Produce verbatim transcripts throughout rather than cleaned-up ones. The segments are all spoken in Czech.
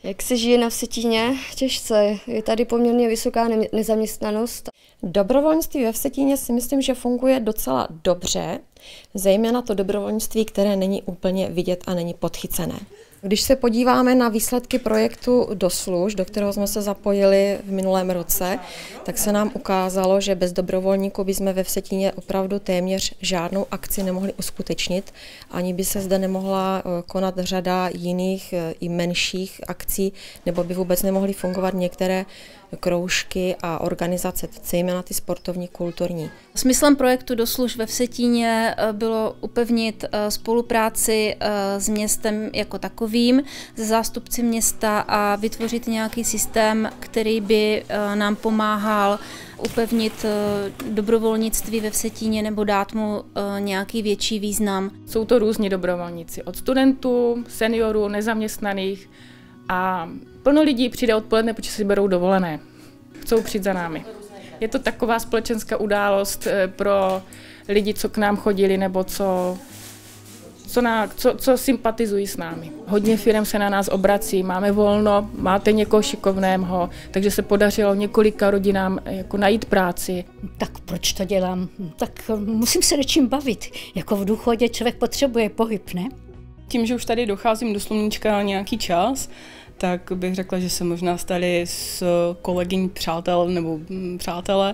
Jak se žije na Vsetíně? Těžce. Je tady poměrně vysoká nezaměstnanost. Dobrovolnictví ve Vsetíně si myslím, že funguje docela dobře, zejména to dobrovolnictví, které není úplně vidět a není podchycené. Když se podíváme na výsledky projektu Dosluž, do kterého jsme se zapojili v minulém roce, tak se nám ukázalo, že bez dobrovolníků bychom ve Vsetíně opravdu téměř žádnou akci nemohli uskutečnit, ani by se zde nemohla konat řada jiných i menších akcí, nebo by vůbec nemohly fungovat některé kroužky a organizace, zejména ty sportovní, kulturní. Smyslem projektu Dosluž ve Vsetíně bylo upevnit spolupráci s městem jako takovým, se zástupci města a vytvořit nějaký systém, který by nám pomáhal upevnit dobrovolnictví ve Vsetíně nebo dát mu nějaký větší význam. Jsou to různí dobrovolníci, od studentů, seniorů, nezaměstnaných a plno lidí přijde odpoledne, protože si berou dovolené. Chcou přijít za námi. Je to taková společenská událost pro lidi, co k nám chodili nebo co, co, na, co, co sympatizují s námi. Hodně firem se na nás obrací, máme volno, máte někoho šikovného, takže se podařilo několika rodinám jako najít práci. Tak proč to dělám? Tak musím se něčím bavit. Jako v důchodě člověk potřebuje pohyb, ne? Tím, že už tady docházím do Sluníčka nějaký čas, tak bych řekla, že se možná stali s kolegyní přátel nebo přátelé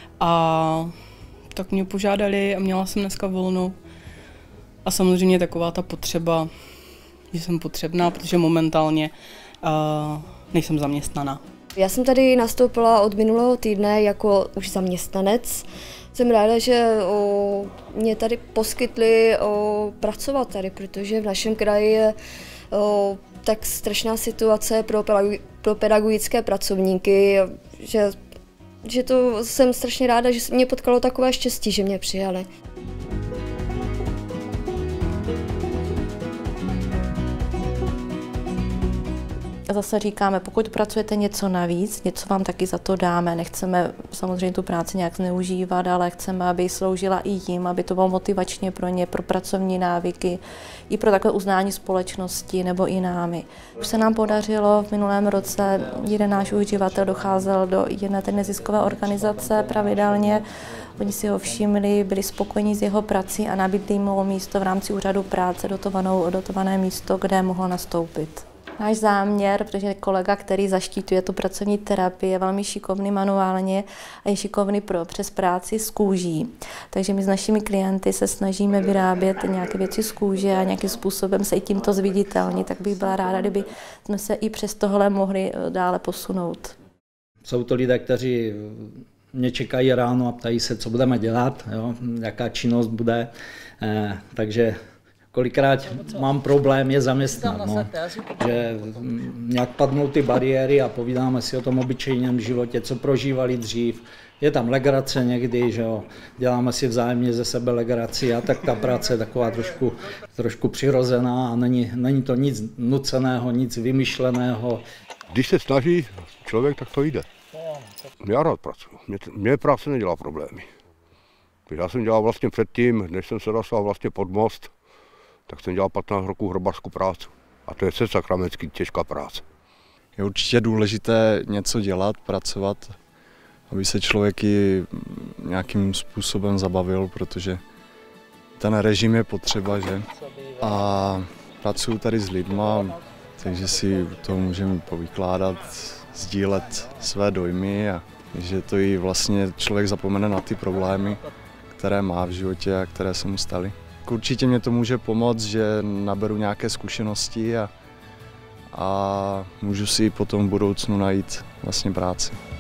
a tak mě požádali a měla jsem dneska volno. A samozřejmě taková ta potřeba, že jsem potřebná, protože momentálně uh, nejsem zaměstnaná. Já jsem tady nastoupila od minulého týdne jako už zaměstnanec. Jsem ráda, že o, mě tady poskytli o, pracovat tady, protože v našem kraji je o, tak strašná situace pro, pro pedagogické pracovníky, že, že to jsem strašně ráda, že mě potkalo takové štěstí, že mě přijali. Zase říkáme, pokud pracujete něco navíc, něco vám taky za to dáme. Nechceme samozřejmě tu práci nějak zneužívat, ale chceme, aby sloužila i jim, aby to bylo motivačně pro ně, pro pracovní návyky, i pro takové uznání společnosti nebo i námi. Už se nám podařilo v minulém roce, jeden náš uživatel docházel do jedné té neziskové organizace pravidelně. Oni si ho všimli, byli spokojení s jeho prací a nabídli mu místo v rámci úřadu práce, dotovanou, dotované místo, kde mohl nastoupit. Náš záměr, protože kolega, který zaštiťuje tu pracovní terapii, je velmi šikovný manuálně a je šikovný pro, přes práci s kůží. Takže my s našimi klienty se snažíme vyrábět nějaké věci z kůže a nějakým způsobem se i tímto zviditelnit. Tak bych byla ráda, kdyby jsme se i přes tohle mohli dále posunout. Jsou to lidé, kteří mě čekají ráno a ptají se, co budeme dělat, jo, jaká činnost bude, eh, takže kolikrát mám problém je zaměstnat, no, že nějak padnou ty bariéry a povídáme si o tom obyčejném životě, co prožívali dřív. Je tam legrace někdy, že jo, děláme si vzájemně ze sebe legraci a tak ta práce je taková trošku, trošku přirozená a není, není to nic nuceného, nic vymyšleného. Když se snaží člověk, tak to jde. Já rád pracuji, mě, mě práce nedělá problémy. Já jsem dělal vlastně předtím, než jsem se dostal vlastně pod most, tak jsem dělal patnáct roků hrobařskou práci. A to je se sakramentsky těžká práce. Je určitě důležité něco dělat, pracovat, aby se člověk i nějakým způsobem zabavil, protože ten režim je potřeba, že? A pracuji tady s lidma, takže si to můžeme povykládat, sdílet své dojmy a že to i vlastně člověk zapomene na ty problémy, které má v životě a které se mu staly. Určitě mě to může pomoct, že naberu nějaké zkušenosti a, a můžu si potom v budoucnu najít vlastně práci.